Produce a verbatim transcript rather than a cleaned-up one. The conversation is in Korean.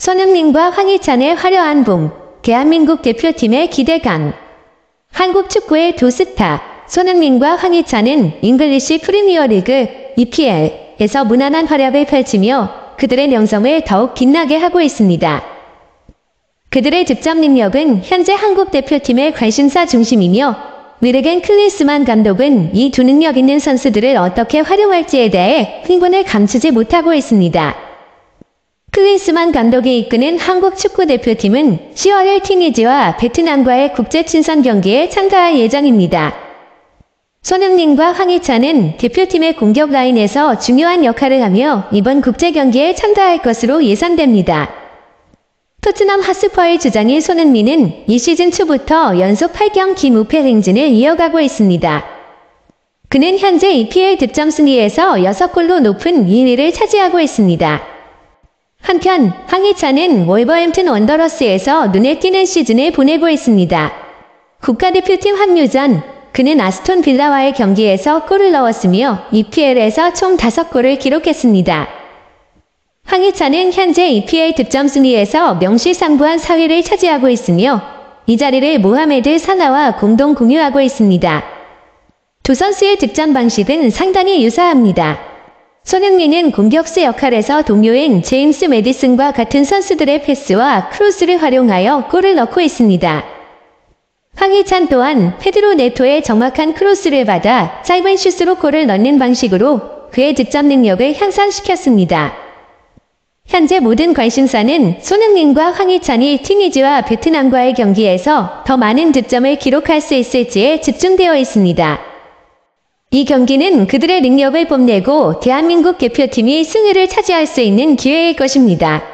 손흥민과 황희찬의 화려한 봄, 대한민국 대표팀의 기대감. 한국 축구의 두 스타, 손흥민과 황희찬은 잉글리시 프리미어리그 이피엘에서 무난한 활약을 펼치며 그들의 명성을 더욱 빛나게 하고 있습니다. 그들의 득점 능력은 현재 한국 대표팀의 관심사 중심이며 위르겐 클린스만 감독은 이 두 능력 있는 선수들을 어떻게 활용할지에 대해 흥분을 감추지 못하고 있습니다. 클린스만 감독이 이끄는 한국 축구대표팀은 시월을 튀니지와 베트남과의 국제 친선 경기에 참가할 예정입니다. 손흥민과 황희찬은 대표팀의 공격 라인에서 중요한 역할을 하며 이번 국제 경기에 참가할 것으로 예상됩니다. 토트넘 핫스퍼의 주장인 손흥민은 이 시즌 초부터 연속 팔 경기 무패 행진을 이어가고 있습니다. 그는 현재 이피엘 득점 순위에서 여섯 골로 높은 이 위를 차지하고 있습니다. 한편 황희찬은 월버햄튼 원더러스에서 눈에 띄는 시즌을 보내고 있습니다. 국가대표팀 합류 전 그는 아스톤 빌라와의 경기에서 골을 넣었으며 이피엘에서 총 다섯 골을 기록했습니다. 황희찬은 현재 이피엘 득점 순위에서 명실상부한 사 위를 차지하고 있으며 이 자리를 모하메드 살라와 공동 공유하고 있습니다. 두 선수의 득점 방식은 상당히 유사합니다. 손흥민은 공격수 역할에서 동료인 제임스 매디슨과 같은 선수들의 패스와 크로스를 활용하여 골을 넣고 있습니다. 황희찬 또한 페드로 네토의 정확한 크로스를 받아 짧은 슛으로 골을 넣는 방식으로 그의 득점 능력을 향상시켰습니다. 현재 모든 관심사는 손흥민과 황희찬이 튀니지와 베트남과의 경기에서 더 많은 득점을 기록할 수 있을지에 집중되어 있습니다. 이 경기는 그들의 능력을 뽐내고 대한민국 대표팀이 승리를 차지할 수 있는 기회일 것입니다.